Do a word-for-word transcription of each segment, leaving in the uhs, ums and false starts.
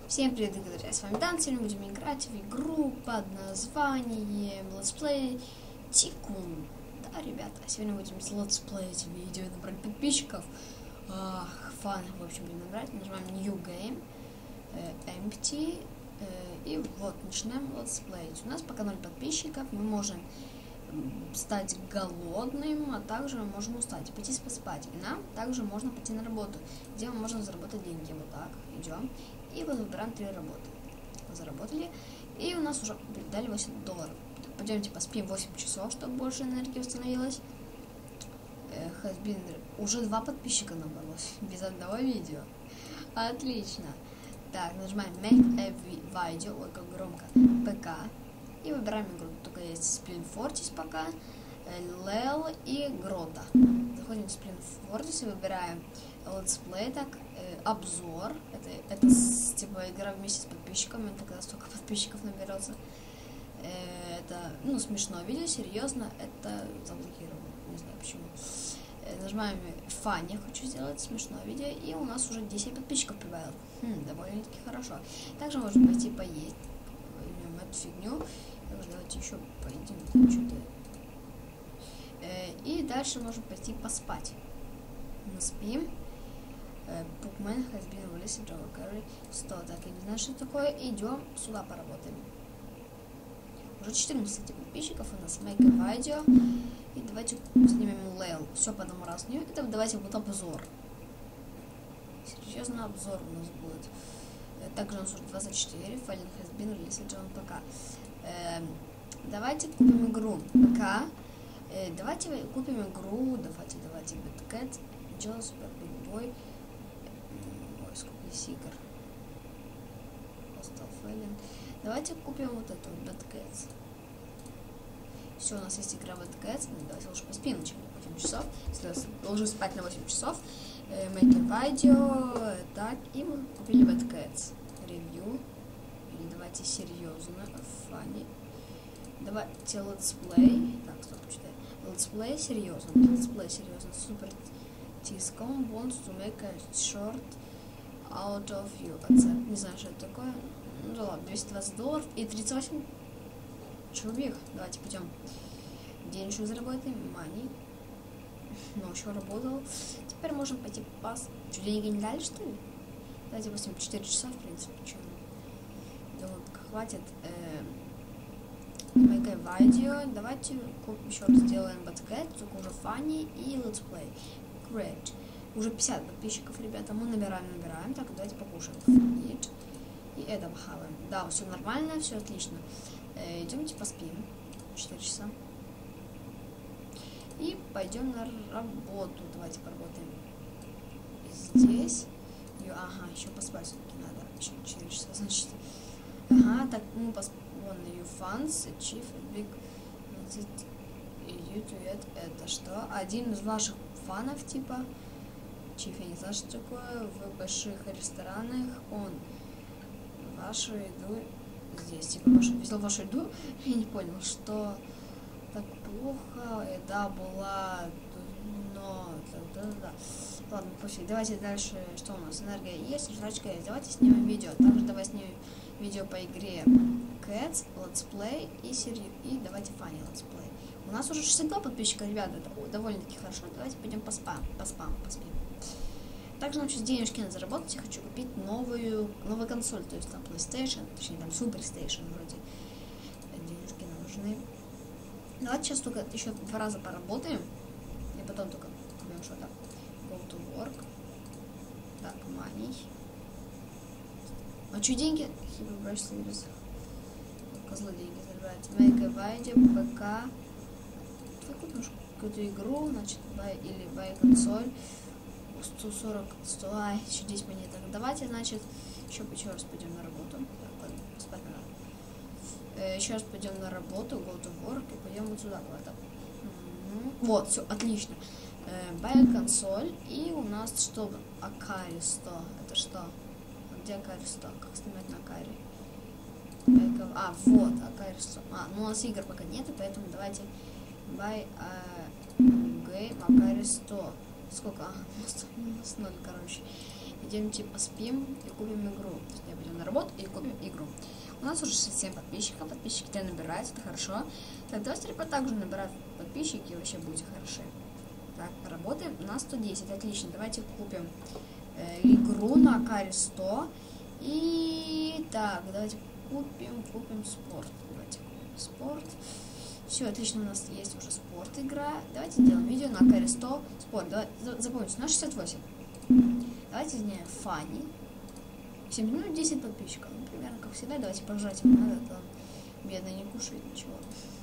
Всем привет, друзья, с вами Дан. Сегодня будем играть в игру под названием Let's Play Tycoon. Да, ребята, сегодня будем Let's Play видео, набрать подписчиков. Ах, фан, в общем, будем набрать. Нажимаем New Game, э, Empty, э, и вот, начинаем Let's Play. У нас пока ноль подписчиков, мы можем стать голодным, а также мы можем устать и пойти поспать. И нам также можно пойти на работу, где мы можем заработать деньги. Вот так, идем. И вот выбираем три работы. Заработали. И у нас уже дали восемь долларов. Пойдемте поспим восемь часов, чтобы больше энергии установилось. Эх, уже два подписчика набралось. Без одного видео. Отлично. Так, нажимаем Make Every Video. Ой, как громко. ПК. И выбираем игру. Только есть Splint Fortis пока. Лел и Грота. Заходим в Splint Fortis и выбираем Let's Play, так, э, обзор. Это, это с, типа игра вместе с подписчиками, это когда столько подписчиков наберется. Э, это, ну, смешно видео, серьезно, это заблокировано, не знаю почему. Э, нажимаем Фанни, хочу сделать смешное видео, и у нас уже десять подписчиков прибавилось. Хм, довольно-таки хорошо. Также можем пойти поесть, возьмем эту фигню. Давайте еще поедим, что-то. Э, и дальше можем пойти поспать. Мы спим. Bookman has been released to carry сто. Так, я не знаю, что такое. Идем сюда поработаем. Уже четырнадцать подписчиков у нас. Make a video. И давайте снимем Лейл. Все по одному разу. Это давайте вот обзор. Серьезно, обзор у нас будет. Также у нас уже двадцать четыре. Файлинг has been released to ПК. Э, давайте купим игру ПК. Э, давайте купим игру. Давайте, давайте. Bad Joe, Super Big Boy. Ой, сколько есть игр. Postal Failing. Давайте купим вот эту Bad Cats. Все, у нас есть игра Bad Cats. Ну, давайте лучше поспим, чем восемь часов. Если должен спать на восемь часов. Э, make a video. Так, и мы купили Bad Cats. Ревью. Или давайте серьезно. Фанни. Давайте Let's Play. Так, стоп, читай. Let's Play серьезно. Let's Play серьезно. Супер. Tiscom wants to make a short out of you. Accept. Не знаю, что это такое. Ну да ладно, двести двадцать долларов и тридцать восемь человек. Давайте пойдем. Денежку заработаем. Money. Ну, еще работал. Теперь можем пойти пас. Что, деньги не дали, что ли? Давайте восемь четыре часа, в принципе. Что? Думаю, хватит. Make a video. Давайте еще раз сделаем Bad Cat, только уже Funny и Let's Play. Great. Уже пятьдесят подписчиков, ребята. Мы набираем, набираем. Так, давайте покушаем. Eat. И это похаваем. Да, все нормально, все отлично. Э, идемте поспим. четыре часа. И пойдем на работу. Давайте поработаем. Здесь. И, ага, еще поспать все-таки надо. Еще четыре часа, значит. Ага, так, мы поспим. Вон, you fans, achieve a big... Это что? Один из ваших фанов, типа, Чиф, я не знаю, что такое, в больших ресторанах он вашу еду здесь, типа, вашу, взял вашу еду, я не понял, что так плохо, еда была, но, да, да, да. Ладно, пофиг, давайте дальше, что у нас, энергия есть, жрачка есть, давайте снимем видео, также давай снимем видео по игре Cats, Let's Play и серию, и давайте Funny Let's Play. У нас уже шестьдесят два подписчика, ребята, это довольно-таки хорошо. Давайте пойдем по спам, по спам, поспим. Также нам сейчас денежки надо заработать. Я хочу купить новую, новую консоль, то есть там PlayStation, точнее там Super Station вроде. Денежки нужны. Давайте сейчас только еще два раза поработаем. И потом только купим что-то. Go to work. Так, money. А что деньги? Hero Brush Series. Козлы деньги забирать. Make a video, ПК. Купим какую-то игру, значит, buy или buy консоль. сто сорок, сто, ай, еще десять монеток. Давайте, значит, еще, еще раз пойдем на работу. Так, ладно, спать надо. Э, еще раз пойдем на работу, go to work, и пойдем вот сюда куда-то. Mm-hmm. Вот, все, отлично. Э, buy консоль, и у нас что? Акари сто. Это что? Где Акари сто? Как снимать на Акари? А, вот, Акари сто. А, ну у нас игр пока нету, поэтому давайте buy a game Акари сто. Сколько? А, у нас ноль, короче. Идемте поспим и купим игру. Я пойдем на работу и купим игру. У нас уже шестьдесят семь подписчиков, подписчики тебя набираются, это хорошо. Так, давайте теперь также набирать подписчики, и вообще будете хороши. Так, работаем, у нас сто десять, отлично, давайте купим э, игру на Акари сто. И так, давайте купим, купим спорт, давайте купим спорт. Все, отлично, у нас есть уже спорт игра. Давайте сделаем видео на Акари сто, спорт, давайте, запомните, на шестьдесят восемь. Давайте сделаем фанни. семь минут десять подписчиков. Ну, примерно как всегда. Давайте пожать ему надо, там бедный не кушает ничего.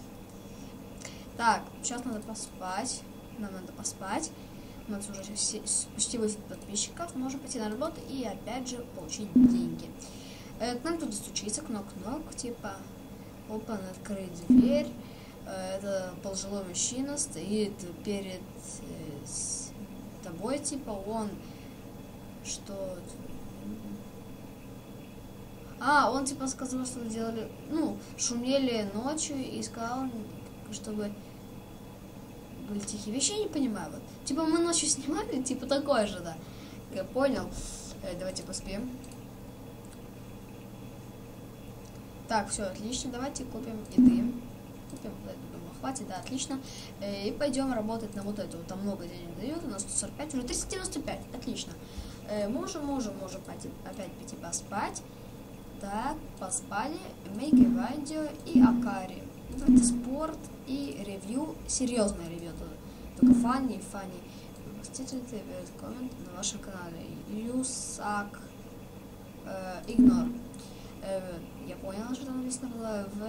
Так, сейчас надо поспать. Нам надо поспать. У нас уже почти восемь подписчиков. Можем пойти на работу и опять же получить деньги. Э, к нам кто-то стучится, кнок-кнок, типа опа, открыть дверь. Э, это пожилой мужчина стоит перед э, с тобой, типа он что... А, он типа сказал, что делали, ну, шумели ночью и сказал, чтобы были тихие вещи, я не понимаю, вот. Типа мы ночью снимали, типа такое же, да. Я понял. Э, давайте поспим. Так, все, отлично, давайте купим еды. Купим, думаю, хватит, да, отлично. Э, и пойдем работать на вот эту, там много денег дают, у нас сто сорок пять, уже триста девяносто пять, отлично. Э, можем, можем, можем пойти, опять пойти поспать. Так, поспали, make a video и Акари. Давайте спорт и ревью, серьезное ревью, только фанни, фанни. Поставьте коммент на вашем канале. Юсак, э, ignore. Э, я поняла, что там написано было в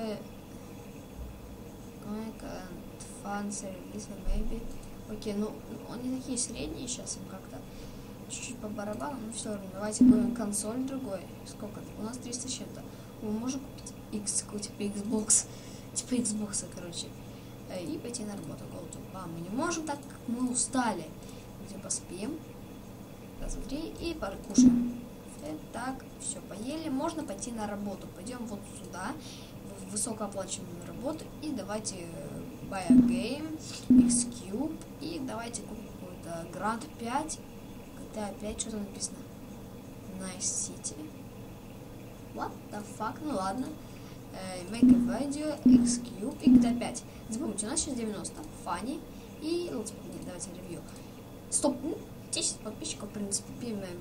comment and fun service, maybe. Окей, ну, они такие средние сейчас, им как-то чуть-чуть по барабану, но все равно. Давайте купим консоль другой. Сколько? У нас триста с чем-то. Мы можем купить X, типа Xbox. Типа Xbox, короче. И пойти на работу. Go to. А, мы не можем, так как мы устали. Где поспим. Раз, два, три. И покушаем. Так, все, поели. Можно пойти на работу. Пойдем вот сюда. В высокооплачиваемую работу. И давайте buy a game. X-Cube. И давайте купим какой-то Grand пять. Да, опять что-то написано. Nice City. What the fuck? Ну ладно. Uh, make a video, X-Cube и джи ти эй пять. Запомните, у нас сейчас девяносто. Funny. И let's play. Давайте ревью. Стоп. десять подписчиков, в принципе.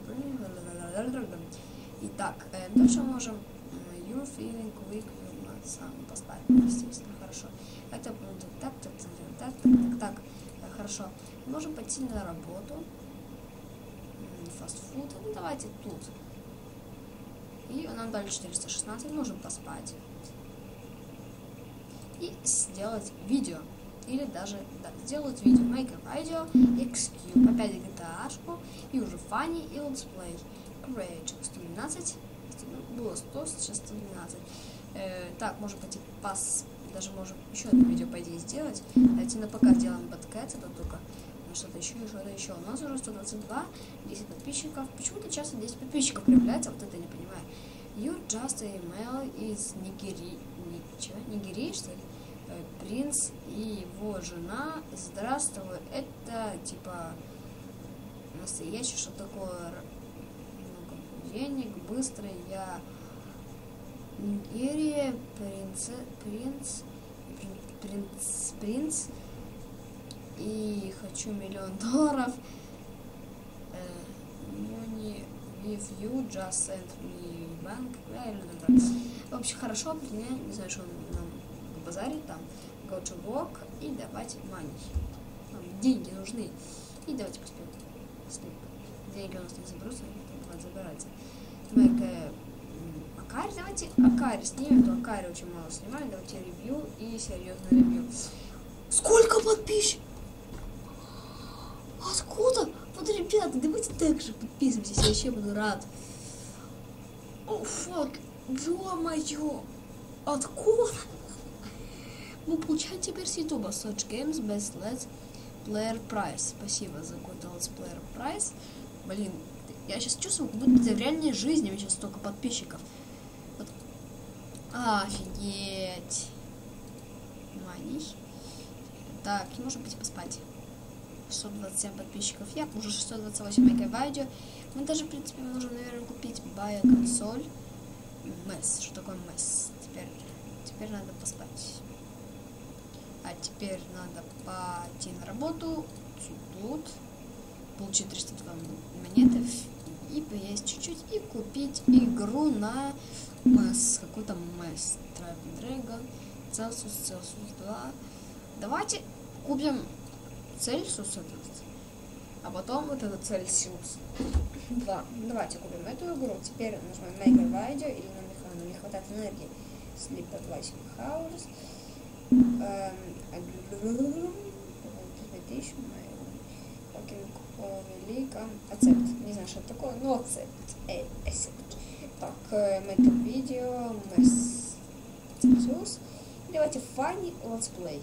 Итак, э, дальше мы можем You're feeling weak, you must сам поставить. Естественно, хорошо. Это так, так, так, так, так, так, так. Хорошо. Можем пойти на работу. Фастфуд, ну давайте тут. И нам дали четыреста шестнадцать, можем поспать. И сделать видео. Или даже да, сделать видео. Make a video, X-Cube, опять джи ти эй-шку, и уже Funny и Let's Play. Great, сто двенадцать. Было сто, сейчас сто двенадцать. Э, так, можем пойти пас. Даже можем еще одно видео, по идее, сделать. Давайте на ПК сделаем Badcats, это только что-то еще, что-то еще. У нас уже сто двадцать два, десять подписчиков. Почему-то часто десять подписчиков появляется, вот это я не понимаю. Your just email из Нигерии, Нигерии, что ли? Принц и его жена. Здравствуй, это типа настоящий, что такое много денег, быстро, я Нигерия, принц, принц, принц, принц. И хочу миллион долларов. Money with you, just send me bank. В общем, хорошо, определяем. Не знаю, что он нам базарит там. Go to work. И давайте money. Нам деньги нужны. И давайте поспим. Деньги у нас не заберутся, они забираются. Make Акари, давайте Акари снимем, то Акари очень мало снимаем. Давайте ревью и серьезное ревью. Сколько подписчиков? Откуда? Вот, ребята, давайте так же подписывайтесь, я вообще буду рад. О, фак, ё-моё, откуда? Мы получаем теперь с ютуба Search Games Best Let's Player Prize. Спасибо за какой-то Let's Player Prize. Блин, я сейчас чувствую, как будто в реальной жизни у меня сейчас столько подписчиков. Вот. Офигеть. Маний. Так, не можем пойти поспать. шестьсот двадцать семь подписчиков. Я уже шестьсот двадцать восемь мегабайт. Мы даже, в принципе, можем, наверное, купить бая консоль. месс. Что такое месс? Теперь, теперь надо поспать. А теперь надо пойти на работу. Тут. Получить триста два монеты. И поесть чуть-чуть. И купить игру на месс. Какой-то месс. Dragon. Celsius. Celsius два. Давайте купим Celsius этот. А потом вот этот Celsius два. Давайте купим эту игру. Теперь нажмем Mega Video. Или нам не, не хватает энергии. Sleep восемь hours. Великом. Accept. Не знаю, что это такое, но accept. Accept. Так, make a video. Celsius. Давайте Funny Let's Play.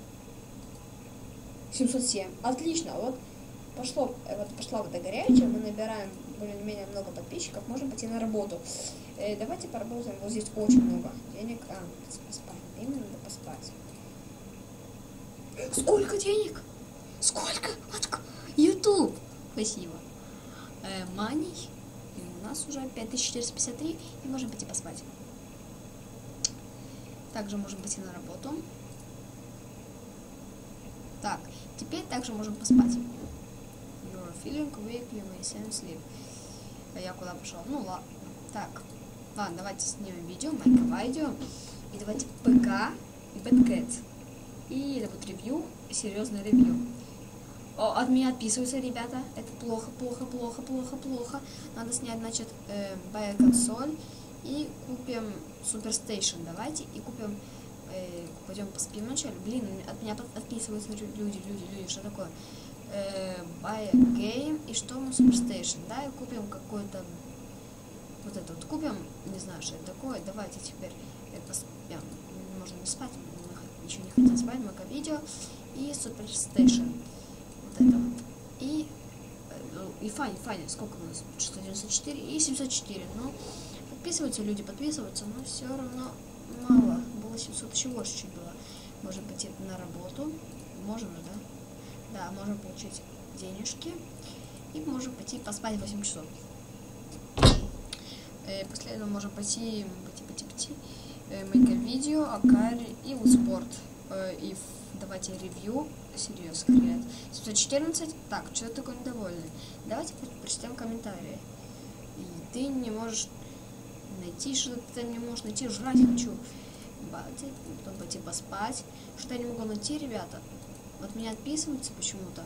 семьсот семь. Отлично. Вот пошло, вот пошла вода горячая, мы набираем более-менее много подписчиков, можем пойти на работу. Э, давайте поработаем. Вот здесь очень много денег. А, поспать. Именно надо поспать. Сколько денег? Сколько? YouTube. Спасибо. Э, money. И у нас уже пять тысяч четыреста пятьдесят три. И можем пойти поспать. Также можем пойти на работу. Так, теперь также можем поспать. You're feeling weak, you may soon sleep. А я куда пошел? Ну ладно. Так, ладно, давайте снимем видео, майка видео. И давайте ПК и Bad И это вот ревью, серьезное ревью. О, от меня отписываются, ребята. Это плохо, плохо, плохо, плохо, плохо. Надо снять, значит, э, Buy консоль. И купим Super Station. Давайте и купим. Э, пойдем поспим вначале. Блин, от меня отписываются люди, люди, люди. Что такое? Э, buy a game. И что мы Super Station? Да, и купим какой-то. Вот это вот купим. Не знаю, что это такое. Давайте теперь э, поспим. Можно не спать. Мы ничего не хотим спать. Мага видео. И Super Station. Вот это вот. И. Э, и файн, файн. Сколько у нас? шестьсот девяносто четыре и семьсот четыре. Ну. Подписываются люди, подписываются, но все равно мало. Было семьсот, еще больше чуть было. Можем пойти на работу. Можем же, да? Да, можем получить денежки. И можем пойти поспать восемь часов. Э, после этого можем пойти, пойти, пойти, пойти. Э, make a видео, Акари и Успорт. Э, и давайте ревью. Серьезно, ребят. семьсот четырнадцать. Так, что такое недовольный? Давайте прочитаем комментарии. И ты не можешь найти что-то, ты не можешь найти, жрать хочу. Потом пойти поспать. Что я не могу найти, ребята? Вот меня отписываются почему-то.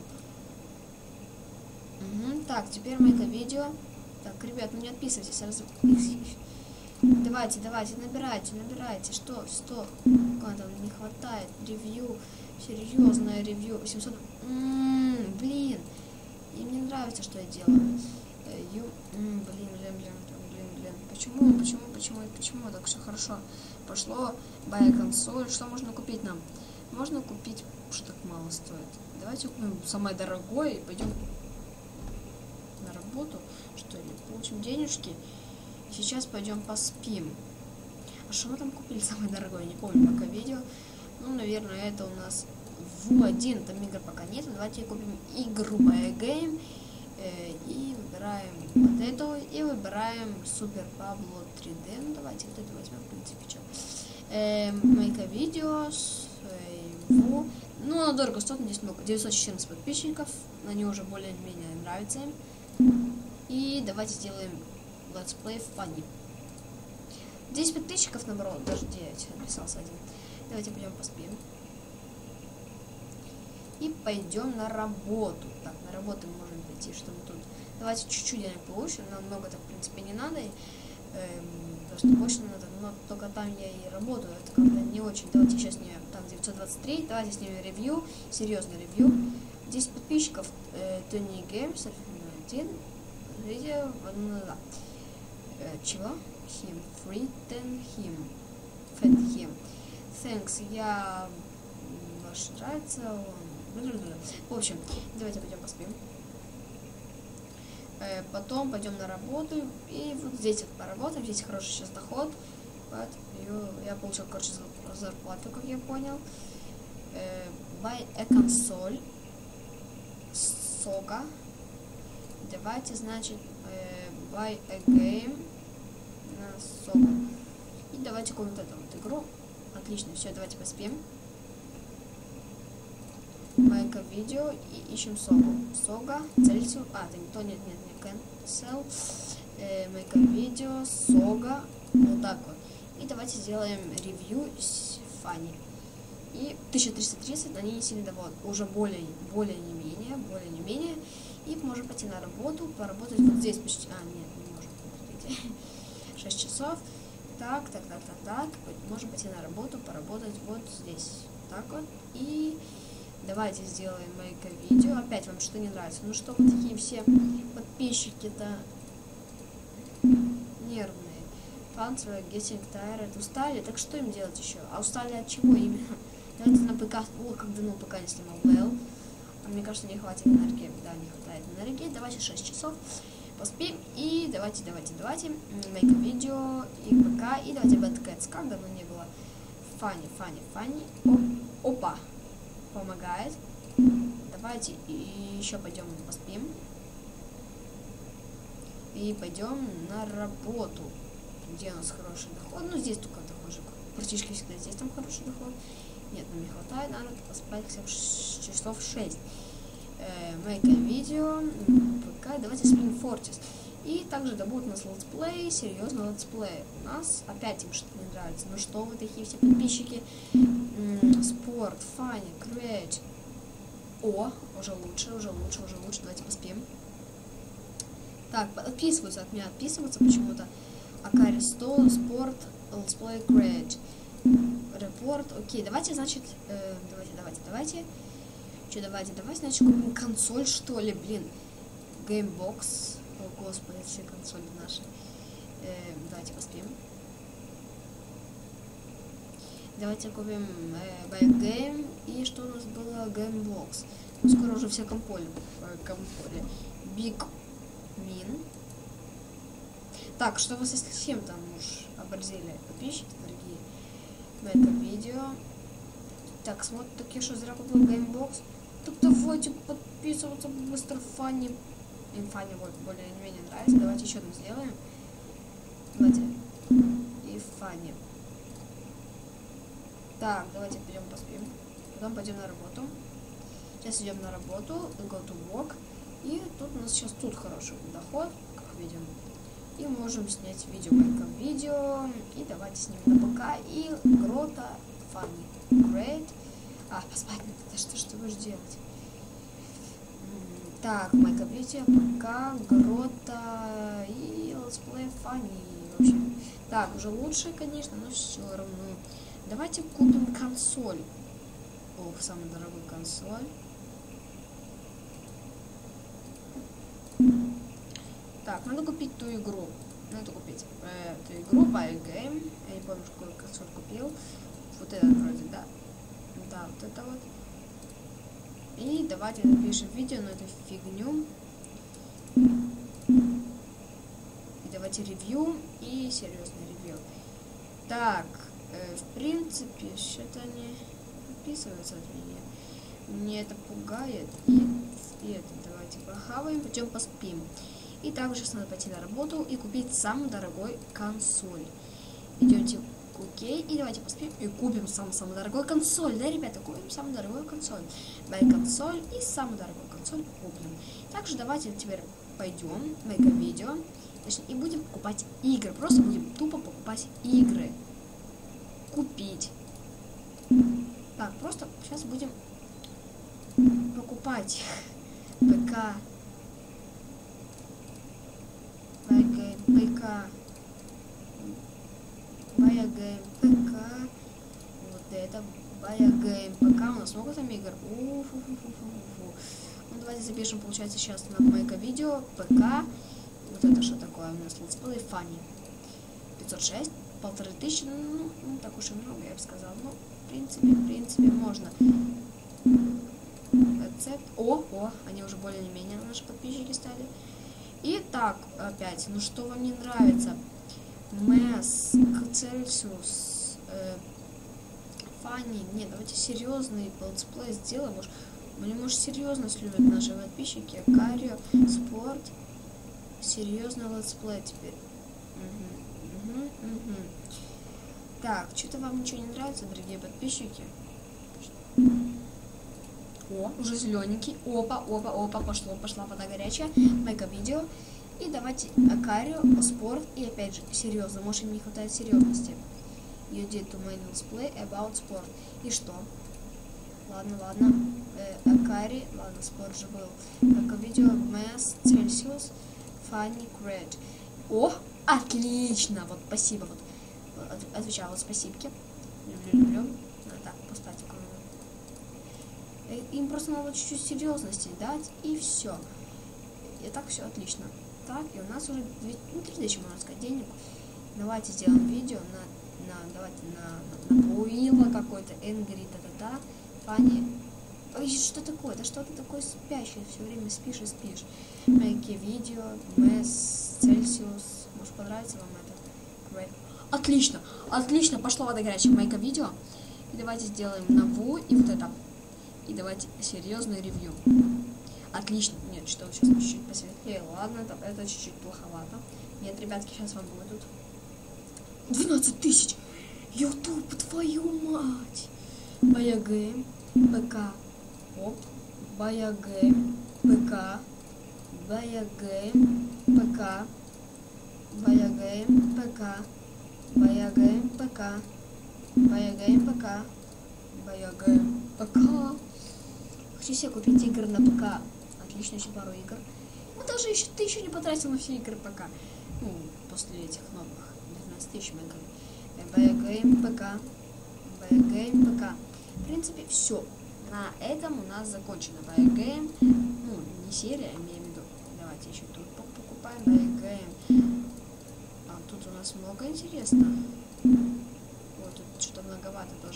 Угу. Так, теперь мое видео. Так, ребят, ну не отписывайтесь сразу. Давайте, давайте, набирайте, набирайте. Что, что? Куда-то не хватает. Ревью. Серьезное ревью. семьсот. М-м, блин. И мне нравится, что я делаю. Ю... М-м, блин, блин, блин. Почему, почему, почему, почему так все хорошо пошло? Buy консоль. Что можно купить нам? Можно купить, что так мало стоит. Давайте купим самое дорогое и пойдем на работу, что ли, получим денежки. И сейчас пойдем поспим. А что мы там купили самое дорогое? Не помню пока видео. Ну, наверное, это у нас Ву один. Там игр пока нету. Давайте купим игру Buy Game. И выбираем вот эту, и выбираем Super Pablo три дэ. Ну, давайте вот эту возьмем, в принципе, что. Make a videos. Э, ну, она дорого стоит, здесь много. девятьсот четырнадцать подписчиков. Они уже более-менее нравятся им. И давайте сделаем Let's Play Funny. десять подписчиков, наоборот, даже девять. Написался один. Давайте пойдем поспим. И пойдем на работу. Так, на работу мы можем пойти, что мы тут. Давайте чуть-чуть денег получим. Нам много-то, в принципе, не надо. Эм, потому что больше надо. Но только там я и работаю. Это как-то не очень. Давайте сейчас снимем. Там девятьсот двадцать три. Давайте снимем ревью. Серьезное ревью. десять подписчиков. Тони Геймс. один. Видео. Ну, да. Э, чего? Him. Frighten him. Fed him. Thanks. Я... Ваш нравится. В общем, давайте пойдем поспим. Э, потом пойдем на работу. И вот здесь вот поработаем. Здесь хороший сейчас доход. Вот. Я получил, короче, зарплату, как я понял. Э, buy a консоль. Сока. Давайте, значит, э, buy a game. Сога. И давайте купим вот эту вот игру. Отлично, все, давайте поспим. Майка видео и ищем Согу. Сога, Цельсию. А, это не то, нет, нет, не cancel. Э, Майка видео, Сога. Вот так вот. И давайте сделаем ревью с Фанни. И тысяча триста тридцать, на ней не сильно довольны. Уже более, более не менее, более не менее. И можем пойти на работу, поработать вот здесь почти. А, нет, не можем. Смотрите. шесть часов. Так, так, так, так, так. Можем пойти на работу, поработать вот здесь. Так вот. И давайте сделаем майка видео. Опять вам что не нравится? Ну что вы такие все подписчики-то нервные. Fans were getting tired. Устали? Так что им делать еще? А устали от чего именно? Давайте на ПК. О, как давно ПК не снимал Белл. А мне кажется, не хватит энергии. Да, не хватает энергии. Давайте шесть часов. Поспим. И давайте, давайте, давайте. Make видео и ПК. И давайте Bad Cats. Как давно не было? Фанни, Фанни, Фанни. Опа. Помогает. Давайте и еще пойдем поспим. И пойдем на работу. Где у нас хороший доход? Ну, здесь только доход же. Практически всегда здесь там хороший доход. Нет, нам не хватает, надо поспать хотя бы часов шесть. Make видео, ПК, давайте Spin Fortis. И также да будет у нас летсплей, серьезно летсплей. У нас опять им что-то не нравится. Ну что вы такие все подписчики? Спорт, Фанни, Create. О, уже лучше, уже лучше, уже лучше. Давайте поспим. Так, отписываются от меня, отписываются почему-то. Акари Стол, Спорт, летсплей, Create. Репорт, окей, давайте, значит, э, давайте, давайте, давайте. Че, давайте, давайте, значит, купим консоль, что ли, блин. Геймбокс. О, господи, все консоли наши. Э, давайте поспим. Давайте купим э, Buy Game. И что у нас было? Геймбокс. Ну, скоро уже все комполи. Э, комполи. Big Min. Так, что вы совсем там уж оборзели, подписчики дорогие. Это видео. Так, смотрите, так я что, зря купил геймбокс? Так давайте подписываться быстро. Фанни. Им Фанни вот более-менее нравится. Давайте еще одну сделаем. Давайте. И Фанни. Так, давайте пойдем поспим. Потом пойдем на работу. Сейчас идем на работу. Go to work. И тут у нас сейчас тут хороший доход, как видим. И можем снять видео, майка видео. И давайте снимем на ПК. И Грота, Фанни, Great. А, поспать надо. Что, что будешь делать? Так, майка видео, ПК, Грота и летсплей Фанни. В общем, так, уже лучше, конечно, но все равно. Давайте купим консоль. Ох, самый дорогой консоль. Так, надо купить ту игру. Надо купить э, эту игру, Buy Game. Я не помню, какой консоль купил. Вот этот вроде, да. Да, вот это вот. И давайте напишем видео на эту фигню. И давайте ревью и серьезное ревью. Так, э, в принципе, что-то они подписываются от меня. Мне это пугает. И, и это давайте похаваем, пойдем поспим. И также сейчас надо пойти на работу и купить самый дорогой консоль. Идете к окей, и давайте поспим и купим самый-самый дорогой консоль. Да, ребята, купим самый дорогой консоль. Buy консоль и самый дорогой консоль купим. Также давайте теперь пойдем, make видео, и будем покупать игры. Просто будем тупо покупать игры. Купить. Так, просто сейчас будем покупать ПК. ПК. Баягейм ПК. Вот это Баягейм ПК. У нас много там игр. Уфу-фу-фу-фу-фу. Ну давайте запишем, получается, сейчас на майка видео ПК. Вот это что такое у нас? Летсплей Фанни. пятьсот шесть. Полторы тысячи. Ну, ну так уж и много, я бы сказала. Ну, в принципе, в принципе, можно. Рецепт. О, о, они уже более-менее наши подписчики стали. И так, опять, ну что вам не нравится? Мэс, Цельсиус, э, Фанни. Нет, давайте серьезный летсплей сделаем. Может, мне, может, серьезность любят наши подписчики. Карио, Спорт. Серьезный летсплей теперь. Угу, угу. Угу. Так, что-то вам ничего не нравится, дорогие подписчики? О, уже зелененький. Опа, опа, опа, пошло, пошла вода горячая. Мега видео. И давайте Акарио, спорт. И опять же, серьезно, может им не хватает серьезности. You did to make let's play about sport. И что? Ладно, ладно. Э, Акари, ладно, спорт же был. Мега видео, Mass, Celsius, Funny, Great. О, отлично! Вот, спасибо. Вот. Отвечаю, вот спасибки. Люблю, люблю. Так, поставьте кому. Им просто надо чуть-чуть серьезности дать, и все. И так все отлично. Так, и у нас уже ну, три тысячи, можно сказать, денег. Давайте сделаем видео на, на давайте на, на, на Буила какой-то, Энгри, та-та-та, Фанни. Ой, что такое? Да что ты такой спящий, все время спишь и спишь. Make видео, Мэс, Цельсиус. Может понравится вам это? Great. Отлично, отлично, пошло вода горячая. Make видео. И давайте сделаем на Ву и вот это. И давайте серьезный ревью. Отлично. Нет, что сейчас чуть-чуть посветлее. Ладно, это, это чуть-чуть плоховато. Нет, ребятки, сейчас вам будут. двенадцать тысяч! Ютуб, твою мать! Баягэм, ПК. Оп. Баягэм, ПК. Баягэм, ПК. Баягэм, ПК. Баягэм, ПК. Баягэм, ПК. Баягэм, ПК. Хочу себе купить игр на ПК. Отлично, еще пару игр. Ну, даже еще, ты еще не потратил на все игры ПК. Ну, после этих новых двенадцать тысяч мы играем. Баягэм, ПК. Баягэм, ПК. В принципе, все. На этом у нас закончено Баягэм. Ну, не серия, имею в виду. Давайте еще тут покупаем Баягэм. А тут у нас много интересно. Вот тут что-то многовато тоже.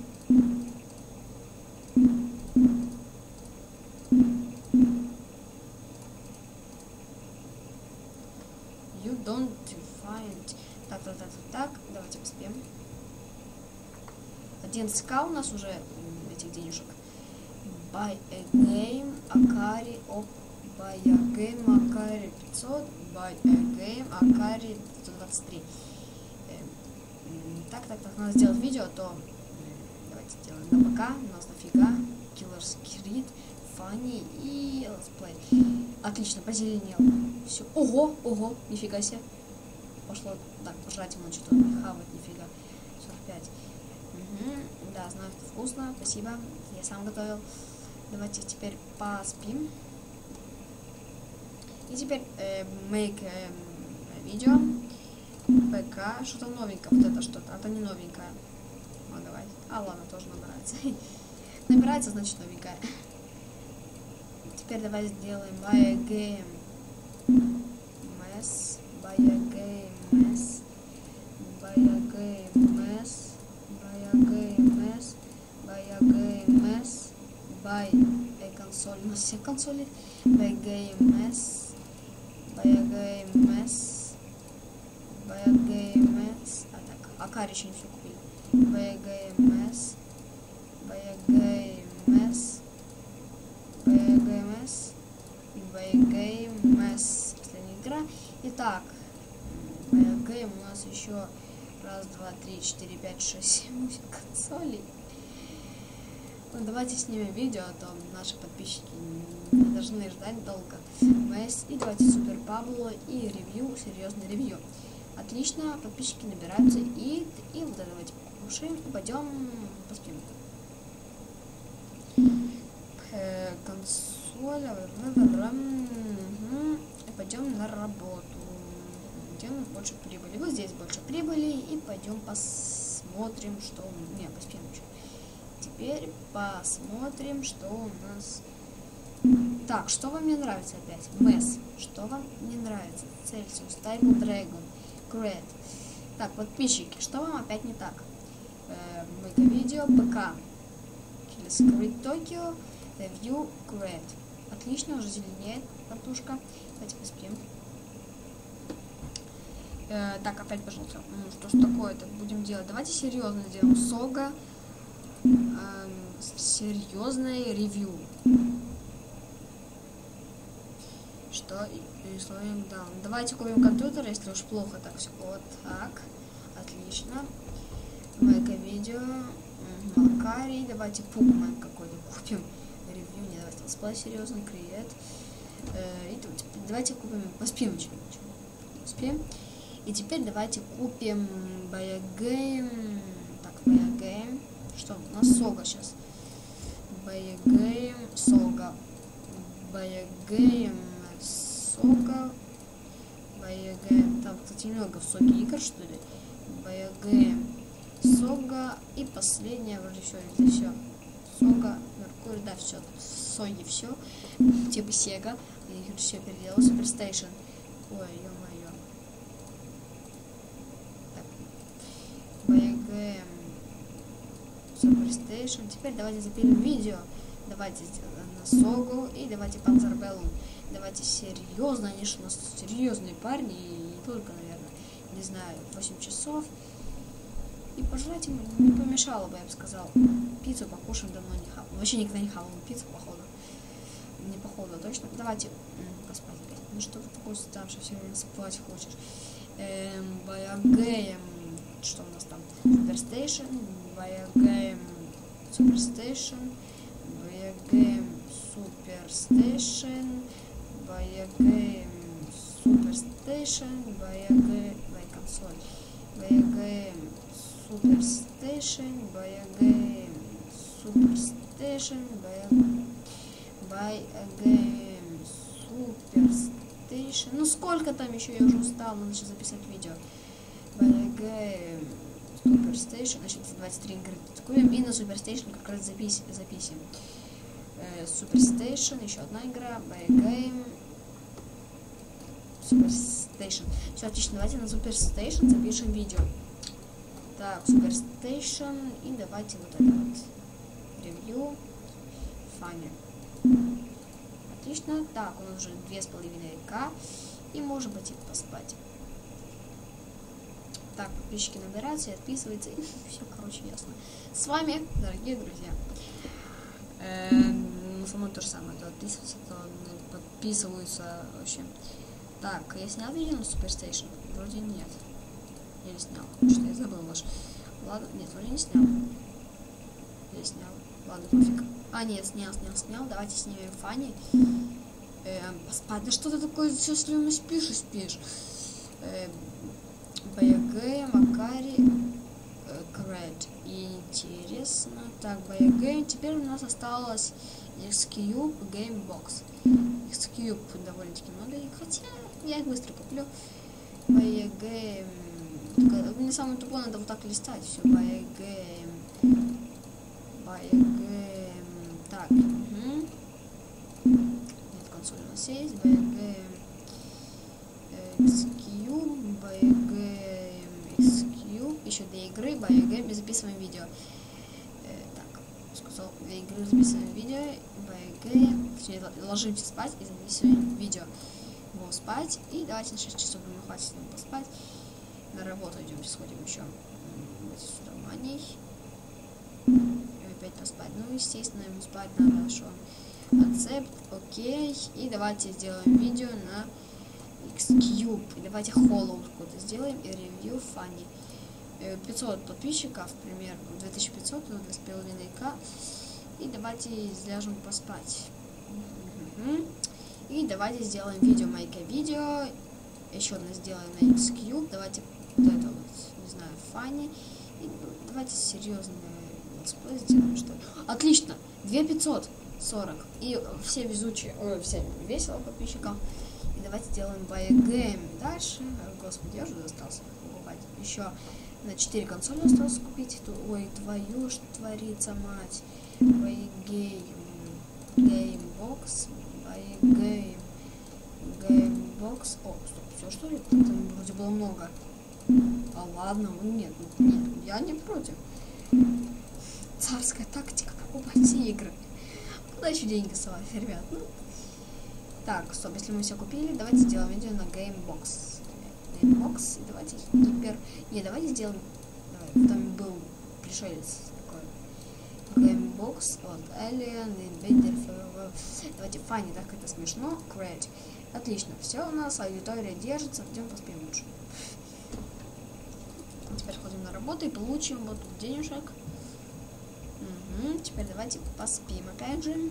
You don't find. Так, так, так, так, давайте поспем. одиннадцать тысяч у нас уже этих денежек. Buy a game, Акари, оп, buy a game, Акари пятьсот, buy a game, Акари сто двадцать три. Так, так, так, надо сделать видео, то давайте сделаем на ПК, у нас нафига, Killer's Creed, Funny и Let's Play. Отлично, позеленел. Все. Ого, ого, нифига себе. Пошло, так, пожрать ему что-то, не хавать, нифига. сорок пять. Угу. Да, знаю, это вкусно, спасибо, я сам готовил. Давайте теперь поспим. И теперь э, make э, видео. ПК, что-то новенькое, вот это что-то, это не новенькое. Ну, давай. А, ладно, тоже набирается. Набирается, значит, новенькая. Теперь давай сделаем buy a game mess, buy a game mess, buy a game mess, buy a game mess, buy a game mess, buy a консоль, у нас все консоли, buy a game mess, buy a game mess, buy a game mess, а так, Акари еще не все купили, buy a game mess, buy a game mess, buy a game mess, buy a game mess, последняя игра. Итак, buy a game у нас еще раз, два, три, четыре, пять, шесть, семь консолей. Ну, давайте снимем видео, а то наши подписчики не должны ждать долго. Мэс, и давайте Супер Пабло и ревью, серьезный ревью. Отлично, подписчики набираются, и, и вот это давайте покушаем и пойдем поспим. Э, консоль, и пойдем на работу. Где у нас больше прибыли? Вот здесь больше прибыли, и пойдем посмотрим, что... Не, поспим еще. Теперь посмотрим, что у нас... Так, что вам не нравится опять? Мэс. Что вам не нравится? Celsius, Table Dragon, Great. Так, подписчики, что вам опять не так? Э, Мега видео, ПК. Killer's Creed Tokyo, Review, Great. Отлично, уже зеленеет картошка. Давайте поспим. Э, так, опять, пожалуйста. Ну, что ж такое-то будем делать? Давайте серьезно сделаем. Сога. Эм, серьезное ревью. Что и, и словим down. Давайте купим компьютер, если уж плохо так все. Вот так. видео. Макарий, давайте Пукман какой-то купим. Ревью, не давайте летсплей серьезно, креет. Э, и тут давайте купим, поспим еще. Поспим. И теперь давайте купим Баягейм. Так, Баягейм. Что у нас Сога сейчас? Баягейм, Сога. Баягейм, Сога. Баягейм. Там, кстати, немного в Соге игр, что ли? Баягейм, Сога. И последнее, вроде все, это все. Сога, Меркурий, да, все. Соги все. Типа Сега. Я все переделал. Суперстейшн. Ой, ё-моё. Так. Баягейм, Суперстейшн. Теперь давайте запилим видео. Давайте на Согу и давайте Панзербеллум. Давайте серьезно, они же у нас серьезные парни, и не только, наверное, не знаю, восемь часов. И пожрать ему не помешало бы, я бы сказал. Пиццу покушаем, давно не хавал. Вообще никогда не хавал пиццу, походу. Не походу, а точно. Давайте поспать опять. Ну что ты такой уставший, все время спать хочешь. Эм, Баягейм, что у нас там? Суперстейшн, Баягейм, Суперстейшн, Баягейм, Суперстейшн, Баягейм, Суперстейшн, Баягейм, Бай консоль, Баягейм, Суперстейшн, Баягейм, Суперстейшн, Баягейм, Суперстейшн. Ну сколько там еще, я уже устал, надо сейчас записать видео. Баягейм, Суперстейшн, значит, двадцать три игры купим, и на Суперстейшн как раз запись, записим. Суперстейшн, еще одна игра, Баягейм, Суперстейшн. Все, отлично, давайте на Суперстейшн запишем видео. Так, Суперстейшн, и давайте вот это вот. Ревью, фанни. Отлично, так, у нас уже две с половиной к, и можем пойти поспать. Так, подписчики набираются и отписываются, и все, короче, ясно. С вами, дорогие друзья. Эм, со мной то же самое, то отписываются, то подписываются вообще. Так, я снял видео на Суперстейшн? Вроде нет. Я не снял, потому что я забыл ваш. Ладно, нет, вроде не снял. Я снял. Ладно, пофиг. А, нет, снял, снял, снял. Давайте снимем фанни. Эм, поспать. Да что ты такое все с ним спишь и спишь? Эм, Баягейм, Макари, э, Кред. Интересно. Так, Баягейм. Теперь у нас осталось X-Cube, Gamebox. X-Cube довольно-таки много. Хотя я их быстро куплю. Баягейм. Мне самое тупое, надо вот так листать. Все, Баягейм. Баягейм. Так. Угу. Нет, консоль у нас есть. Баягейм. X-Cube. Баягейм. X-Cube. Еще две игры. Баягейм. И записываем видео. Э, так. Сказал, две игры записываем видео. Баягейм. Точнее, ложимся спать и записываем видео. Будем спать. И давайте на шесть часов будем хватит нам поспать. На работу идем, сходим еще. Сюда маней. И опять поспать. Ну, естественно, ему спать надо, что Accept, окей. И давайте сделаем видео на X-Cube. И давайте Hollow какой-то сделаем и ревью фанни. пятьсот подписчиков, примерно две тысячи пятьсот, ну, две с половиной к. И давайте ляжем поспать. Угу. И давайте сделаем видео, майка видео. Еще одно сделаем на X-Cube. Давайте вот это вот, не знаю, фанни. И давайте серьезно летсплей сделаем, что ли. Отлично! две тысячи пятьсот сорок. И все везучие, ой, все весело подписчикам. И давайте сделаем Баягейм. Дальше, господи, я уже остался покупать. Еще на четыре консоли осталось купить. Ой, твою ж творится мать. Баягейм. Геймбокс. Баягейм. Геймбокс. О, стоп, все что ли? Там вроде было много. А ладно, ну нет, нет, я не против. Царская тактика покупать все игры. Куда еще деньги совать, ребят? Ну. Так, стоп, если мы все купили, давайте сделаем видео на Gamebox. Gamebox, и давайте гипер... Не, давайте сделаем... Давай, там был пришелец такой. Gamebox, вот, Alien, Invader, давайте фанни, так это смешно. Great. Отлично, все у нас, аудитория держится, идем поспим лучше. теперь ходим на работу и получим вот тут денежек. Угу. Теперь давайте поспим опять же.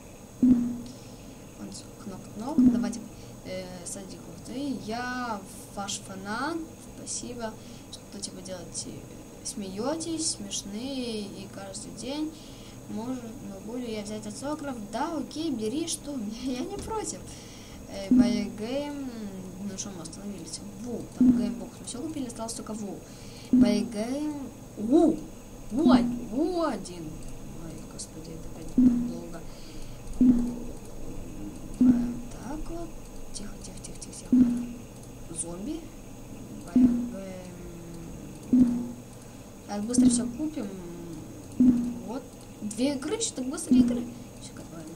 Вот, кнопка-кнопка. Давайте, э, Садик, ты, я ваш фанат. Спасибо, что типа делаете, смеетесь, смешные и каждый день. Может, могу ли я взять автограф? Да, окей, бери, что? Я не против. Э, by game, ну что, мы остановились? Ву, там геймбокс, мы все купили, осталось только Ву. By game, Ву, Ву, Ву один. Ой, господи, это опять долго. Так вот, тихо, тихо, тихо, тихо, тихо. Зомби. Так, быстро все купим. Вот. Две игры, что так быстро игры. Все как правильно.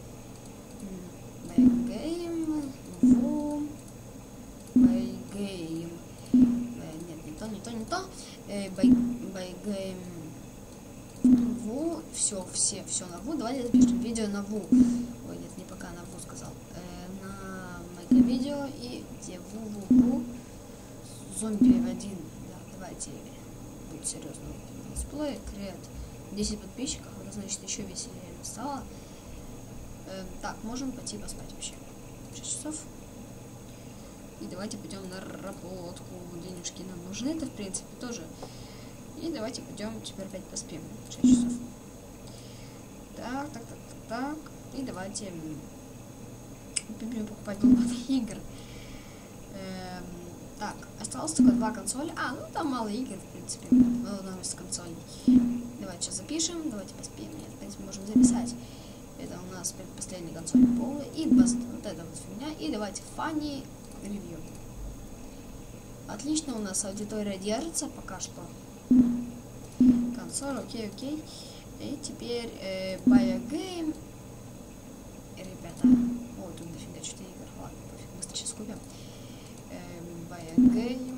Байгейм. Ву. Байгейм. Нет, не то, не то, не то. Байгейм. Ву. Все, все, все на Ву. Давайте запишем видео на Ву. Ой, нет, не пока на Ву сказал. На Майка видео и где Ву, Ву, Ву. Зомби один. Да, давайте быть серьезным. Летсплей, крет. десять подписчиков, это значит еще веселее стало. Э, так, можем пойти поспать вообще. шесть часов. И давайте пойдем на работку. Денежки нам нужны, это в принципе тоже. И давайте пойдем теперь опять поспим. шесть часов. Так, так, так, так, так. И давайте будем покупать много игр. Эм, Так, осталось только два консоли. А, ну там мало игр, в принципе. Много из консолей. Давайте сейчас запишем. Давайте поспим. Нет, в принципе, можем записать. Это у нас последняя консоль полная. И вот это вот фигня. И давайте фанни ревью. Отлично, у нас аудитория держится пока что. Консоль, окей, окей. И теперь э, buy a game. Ребята. О, тут дофига что-то игр. Ладно, пофиг, быстро сейчас купим. Buy a game,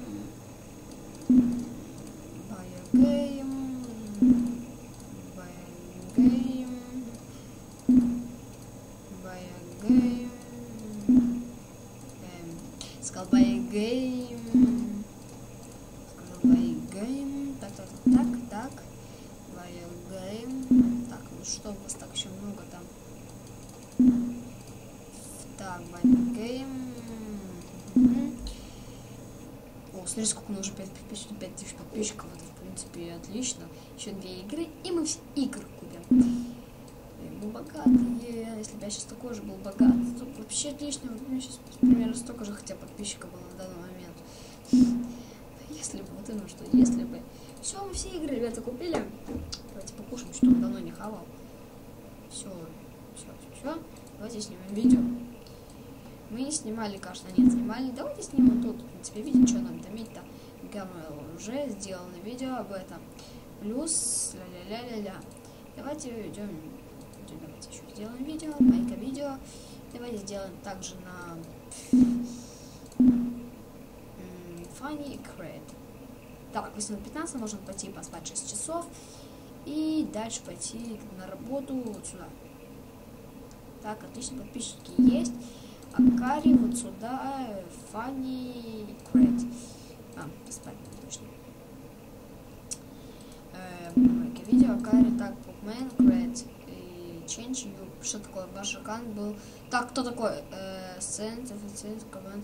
buy a game, buy a game, buy a game, эм, сказал buy a game, сказал buy a game, так, так, так, так, так, buy a game, так, ну что у вас так еще много там, так, buy a game. Смотрите, сколько у нас уже пять тысяч подписчиков, это в принципе отлично. Еще две игры, и мы все игры купим. Мы богатые, если бы я сейчас такой же был богат, то вообще отлично. Вот у меня сейчас примерно столько же, хотя подписчиков было на данный момент. Если бы, вот именно что, если бы. Все, мы все игры, ребята, купили. Давайте покушаем, что давно не хавал. Все, все, все, все. Давайте снимем видео. Мы не снимали, кажется, нет, снимали. Давайте снимем тут, в принципе, видите, что нам томить-то. Гамэл уже сделано видео об этом. Плюс, ля-ля-ля-ля-ля. Давайте идем, давайте еще сделаем видео, майка видео. Давайте сделаем также на Funny и Crate. Так, восемь пятнадцать можем пойти поспать шесть часов. И дальше пойти на работу вот сюда. Так, отлично, подписчики есть. Акари вот сюда, Funny, Crate. А, поспать точно. Эм, видео, Акари, так, Bookman, Crate и Change You. Что такое? Ваш аккаунт был... Так, кто такой? Send, Send, Comment,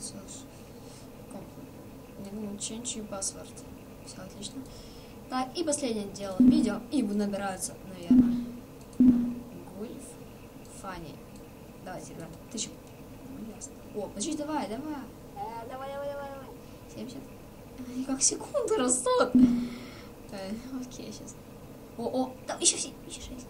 не думаю, Change You Password. Все отлично. Так, и последнее дело. Видео, и набираются, наверное. Гульф, Funny. Давайте, ребята, тысяча. О, подожди, давай, давай. Э, давай, давай, давай, давай. семьдесят. Они как секунды растут. Э, окей, сейчас. О, о, там еще все, еще шесть.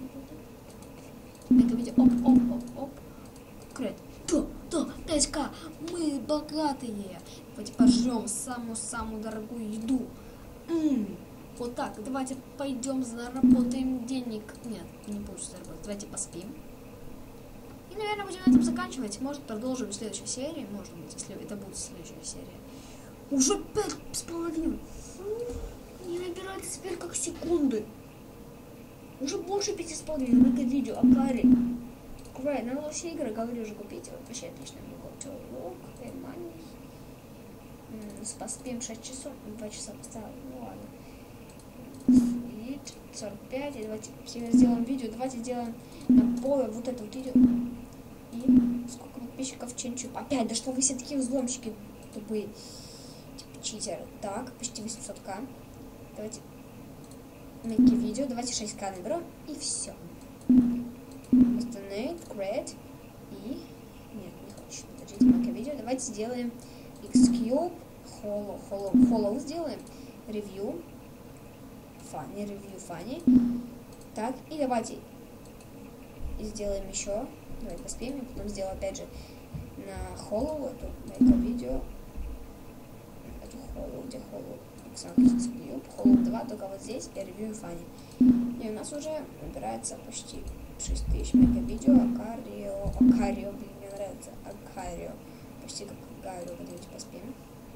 Это видео. Оп, оп, оп, оп. Крет. Да, да, пять ка. Мы богатые. Давайте пожрем самую-самую дорогую еду. М-м. Вот так, давайте пойдем заработаем денег. Нет, не получится заработать. Давайте поспим. И, наверное, будем на этом заканчивать. Может, продолжим в следующей серии. Может быть, если это будет следующая серия. Уже пять с половиной. Не набирается теперь как секунды. Уже больше пяти с половиной. На это видео. Акари. Крейт. Надо все игры, говорю, уже купить. Вот вообще отлично. Поспим шесть часов. два часа поставил. сорок пять. И давайте все сделаем видео. Давайте сделаем на поле вот это вот видео. И сколько подписчиков ченчуп? Опять, да что вы все такие взломщики тупые. Типа читеры. Так, почти восемьсот ка. Давайте make видео. Давайте шесть ка наберем. И все. Остальные, create. И... Нет, не хочу. Подождите, make видео. Давайте сделаем Xcube. Hollow, hollow, hollow сделаем. Review. Funny, review funny. Так, и давайте сделаем еще. Давай поспеем, и потом сделаю опять же на hollow, эту make видео. Эту hollow, где hollow? Xcube, hollow два, только вот здесь и review funny. И у нас уже набирается почти шесть тысяч make видео. Акарио, Акарио, блин, мне нравится. Акарио. Почти как Акарио, давайте поспеем.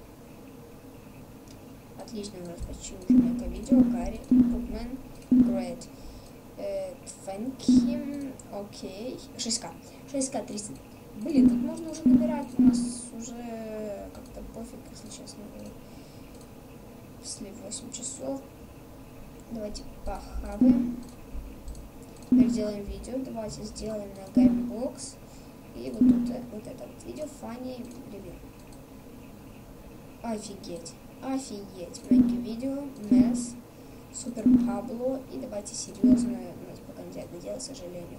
Отлично, у нас почти уже make видео. Акарио, Bookman, great. Thank him. Окей. шесть ка. шесть ка триста. Блин, тут можно уже набирать. У нас уже как-то пофиг, если честно. После восемь часов. Давайте похаваем. Теперь сделаем видео. Давайте сделаем на Gamebox. И вот тут вот это вот видео. Funny review. Офигеть. Офигеть. Make видео. Mess. Супер Пабло. И давайте серьезно. У нас пока нельзя это делать, к сожалению.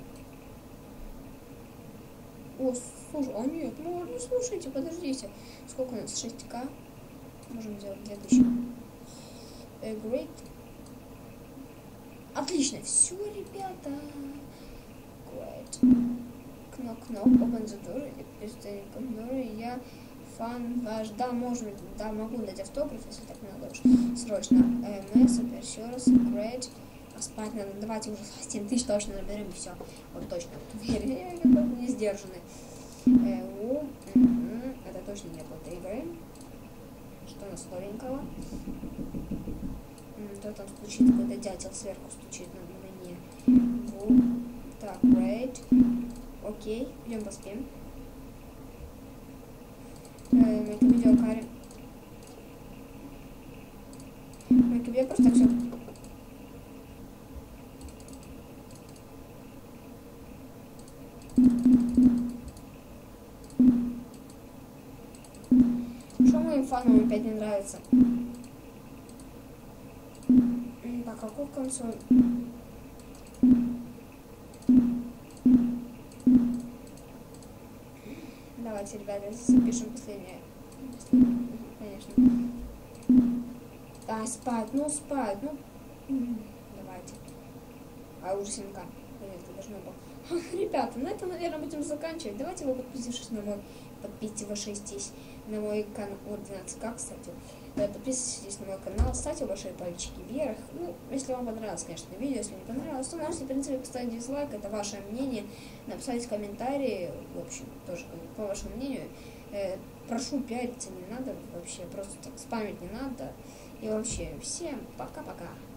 О, слушай, а нет, ну, ну слушайте, подождите. Сколько у нас? шесть ка. Можем сделать следующий. Uh, great. Отлично. Все, ребята. Great. Кнop-кноп. Open the door. И я фан ваш. Да, можно, да, могу дать автограф, если так надо уж. Срочно. Мы супер еще раз. Great. А спать надо. Давайте уже семь тысяч точно наберем, и все. Вот точно. Верю, я какой-то не сдержанный. Э, у, м-м, это точно не было игры. Что у нас новенького? То там стучит какой-то дятел сверху, стучит на мне. У, так, great. Окей, идем поспим. Э, видео Кари. Я просто так все. Что моим фанам опять не нравится? По какому концу? Давайте, ребята, запишем последнее. Конечно. А, спать, ну спать, ну. Давайте. А уже семь ка. Нет, это должно было. Ребята, на этом, наверное, будем заканчивать. Давайте вы подписывайтесь на мой, подписывайтесь в шесть тысяч, на мой канал, вот двенадцать ка, кстати. Подписывайтесь на мой канал, ставьте большие пальчики вверх. Ну, если вам понравилось, конечно, видео, если не понравилось, то можете, в принципе, поставить дизлайк, это ваше мнение, написать комментарии, в общем, тоже по вашему мнению. Э, прошу пиариться не надо вообще, просто так спамить не надо. И вообще, всем пока-пока.